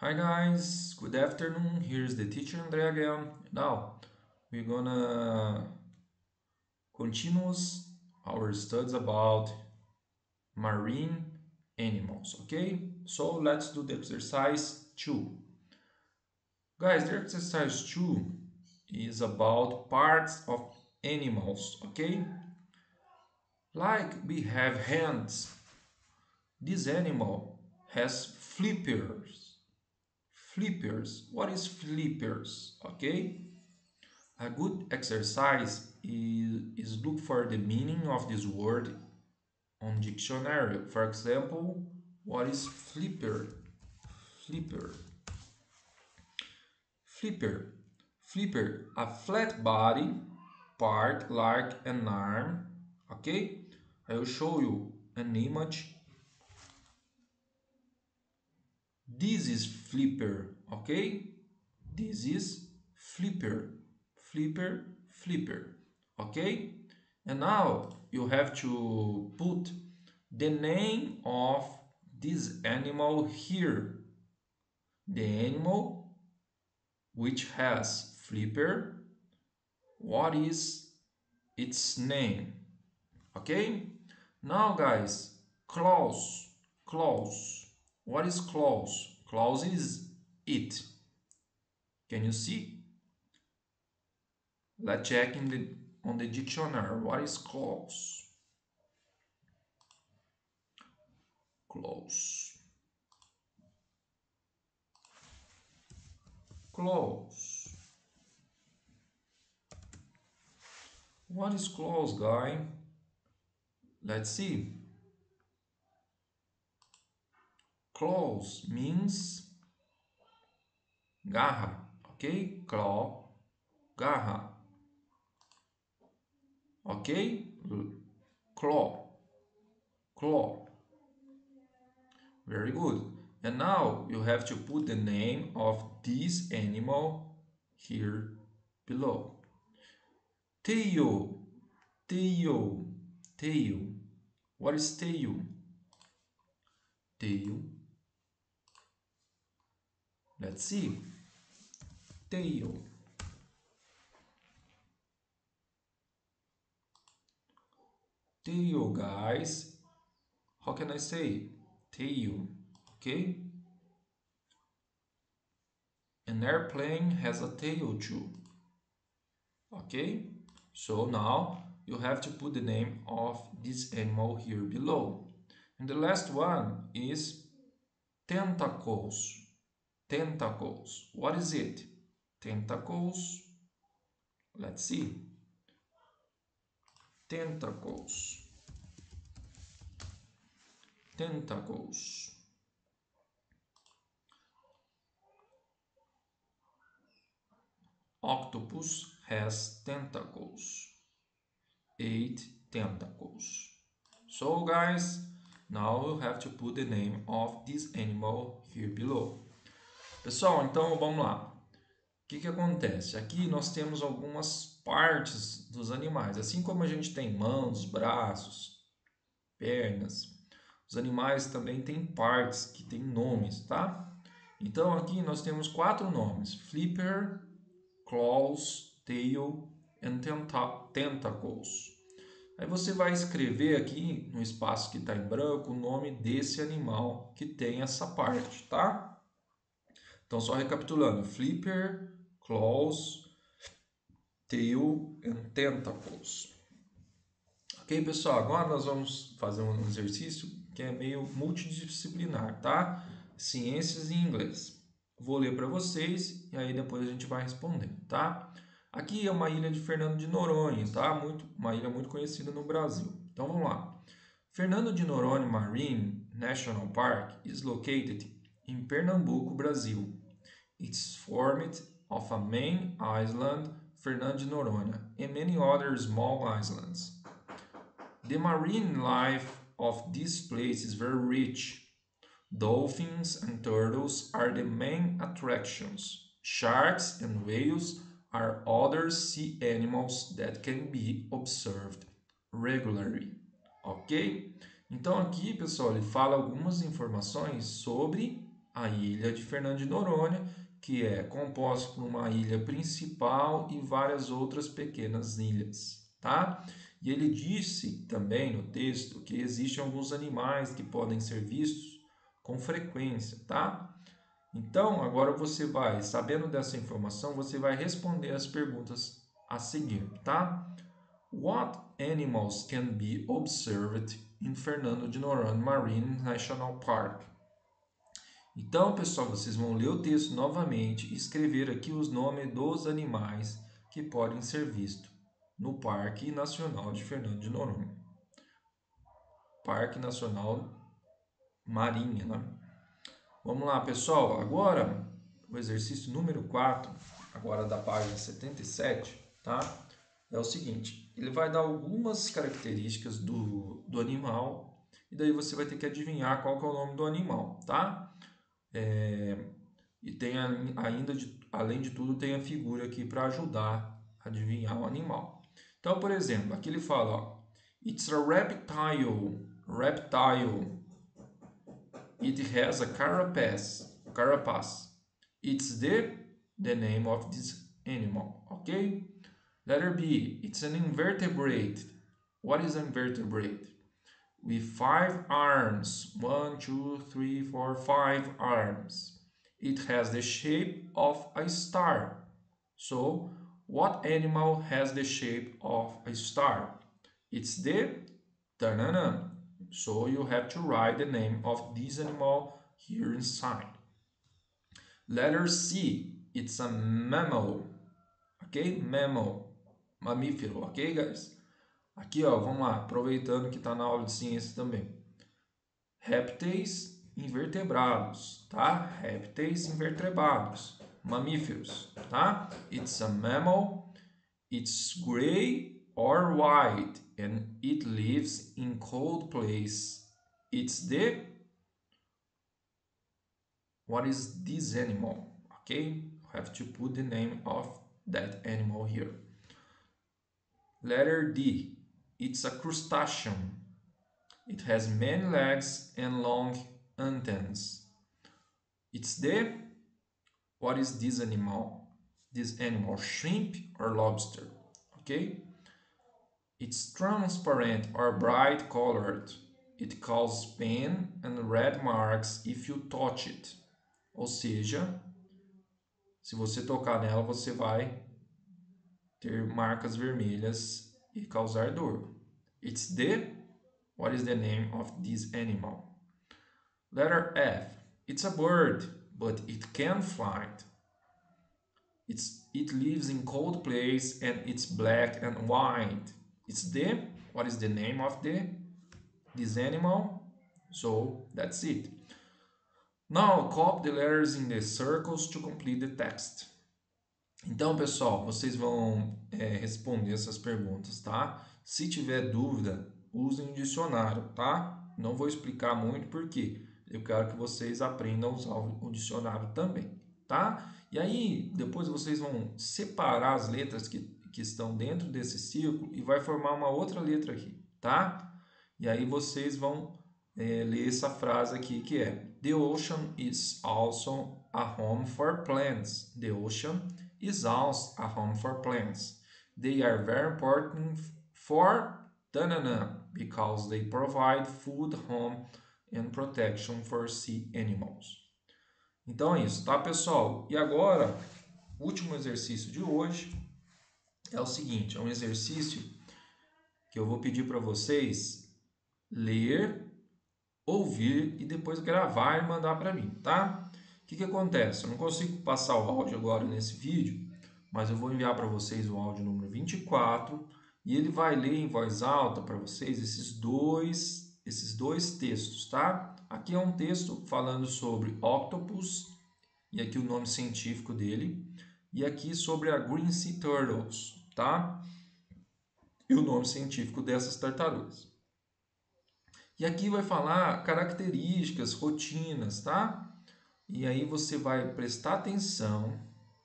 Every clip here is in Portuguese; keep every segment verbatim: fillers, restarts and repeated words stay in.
Hi guys, good afternoon. Here's the teacher André again. Now we're gonna continue our studies about marine animals. Okay, so let's do the exercise two. Guys, the exercise two is about parts of animals. Okay, like we have hands. This animal has flippers. Flippers. What is flippers? Okay. A good exercise is, is look for the meaning of this word on dictionary. For example, what is flipper? Flipper. Flipper. Flipper, a flat body part like an arm. Okay? I will show you an image. This is flipper. Okay? This is flipper. Flipper, flipper. Okay? And now you have to put the name of this animal here. The animal which has flipper, what is its name? Okay? Now guys, claws, claws. What is claws? Claws is it. Can you see? Let's check in the on the dictionary. What is claws? Claws. Claws. What is claws, guy? Let's see. Claws means garra, okay? Claw, garra, okay? Claw, claw. Very good. And now you have to put the name of this animal here below. Tail, tail, tail. What is tail? Tail. Let's see. Tail. Tail, guys. How can I say? Tail. Okay? An airplane has a tail too. Okay? So now you have to put the name of this animal here below. And the last one is tentacles. Tentacles. What is it? Tentacles. Let's see. Tentacles. Tentacles. Octopus has tentacles. Eight tentacles. So guys, now you have to put the name of this animal here below. Pessoal, então vamos lá. O que que acontece? Aqui nós temos algumas partes dos animais. Assim como a gente tem mãos, braços, pernas, os animais também têm partes que têm nomes, tá? Então aqui nós temos quatro nomes: flipper, claws, tail and tentacles. Aí você vai escrever aqui no espaço que está em branco o nome desse animal que tem essa parte, tá? Então só recapitulando: flipper, claws, tail and tentacles. Ok, pessoal? Agora nós vamos fazer um exercício que é meio multidisciplinar, tá? Ciências e inglês. Vou ler para vocês e aí depois a gente vai respondendo, tá? Aqui é uma ilha de Fernando de Noronha, tá? Muito, uma ilha muito conhecida no Brasil. Então vamos lá. Fernando de Noronha Marine National Park is located in Pernambuco, Brazil. It's formed of a main island, Fernando de Noronha, and many other small islands. The marine life of this place is very rich. Dolphins and turtles are the main attractions. Sharks and whales are other sea animals that can be observed regularly. Ok? Então aqui, pessoal, ele fala algumas informações sobre a ilha de Fernando de Noronha, que é composta por uma ilha principal e várias outras pequenas ilhas, tá? E ele disse também no texto que existem alguns animais que podem ser vistos com frequência, tá? Então, agora você vai, sabendo dessa informação, você vai responder as perguntas a seguir, tá? What animals can be observed in Fernando de Noronha Marine National Park? Então, pessoal, vocês vão ler o texto novamente e escrever aqui os nomes dos animais que podem ser vistos no Parque Nacional de Fernando de Noronha. Parque Nacional Marinha, né? Vamos lá, pessoal. Agora, o exercício número quatro, agora da página setenta e sete, tá? É o seguinte, ele vai dar algumas características do, do animal e daí você vai ter que adivinhar qual que é o nome do animal, tá? É, e tem a, ainda, de, além de tudo, tem a figura aqui para ajudar a adivinhar o animal. Então, por exemplo, aqui ele fala, ó, It's a reptile, reptile. It has a carapace, carapace. It's the, the name of this animal, okay? Letter B, it's an invertebrate. What is an invertebrate? With five arms, one, two, three, four, five arms. It has the shape of a star. So, what animal has the shape of a star? It's the ta-na-na. So you have to write the name of this animal here inside. Letter C, it's a mammal. Ok? Mammal. Mamífero, ok, guys? Aqui, ó, vamos lá, aproveitando que está na aula de ciência também. Répteis invertebrados, tá? Répteis invertebrados, mamíferos, tá? It's a mammal, it's gray or white, and it lives in cold place. It's the... What is this animal? Okay, you have to put the name of that animal here. Letter D, it's a crustacean. It has many legs and long antennas. It's the... What is this animal? This animal, shrimp or lobster? Okay? It's transparent or bright colored. It causes pain and red marks if you touch it. Ou seja, se você tocar nela, você vai ter marcas vermelhas e causar dor. It's the... What is the name of this animal? Letter F. It's a bird, but it can fly. It's, it lives in cold place and it's black and white. It's the... What is the name of the this animal? So that's it. Now copy the letters in the circles to complete the text. Então, pessoal, vocês vão é, responder essas perguntas, tá? Se tiver dúvida, usem o dicionário, tá? Não vou explicar muito porque eu quero que vocês aprendam a usar o dicionário também, tá? E aí, depois vocês vão separar as letras que, que estão dentro desse círculo e vai formar uma outra letra aqui, tá? E aí vocês vão é, ler essa frase aqui que é: The ocean is also a home for plants. The ocean is also a home for plants. They are very important for tanana because they provide food, home and protection for sea animals. Então é isso, tá, pessoal? E agora, o último exercício de hoje é o seguinte, é um exercício que eu vou pedir para vocês ler, ouvir e depois gravar e mandar para mim, tá? O que que acontece? Eu não consigo passar o áudio agora nesse vídeo, mas eu vou enviar para vocês o áudio número vinte e quatro e ele vai ler em voz alta para vocês esses dois, esses dois textos, tá? Aqui é um texto falando sobre octopus, e aqui o nome científico dele, e aqui sobre a Green Sea Turtles, tá? E o nome científico dessas tartarugas. E aqui vai falar características, rotinas, tá? E aí você vai prestar atenção,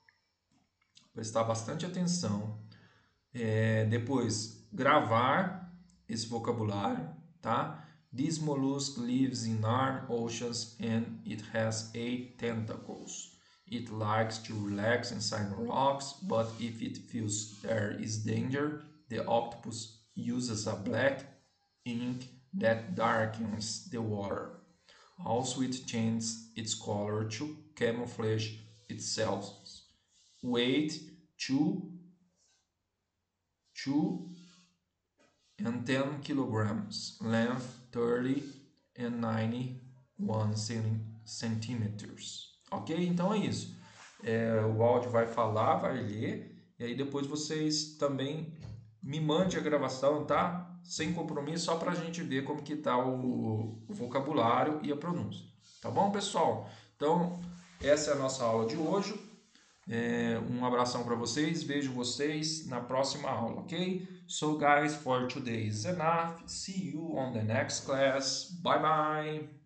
prestar bastante atenção, é, depois gravar esse vocabulário, tá? This mollusk lives in warm oceans and it has eight tentacles. It likes to relax inside rocks, but if it feels there is danger, the octopus uses a black ink that darkens the water. Also, it changes its color to camouflage itself. Weight two, two and ten kilograms. Length thirty and ninety-one centímetros. Ok? Então é isso. É, o áudio vai falar, vai ler, e aí depois vocês também me mandem a gravação, tá? Sem compromisso, só para a gente ver como que tá o, o vocabulário e a pronúncia. Tá bom, pessoal? Então, essa é a nossa aula de hoje. É, um abração para vocês, vejo vocês na próxima aula, ok? So guys, for today is enough. See you on the next class. Bye bye!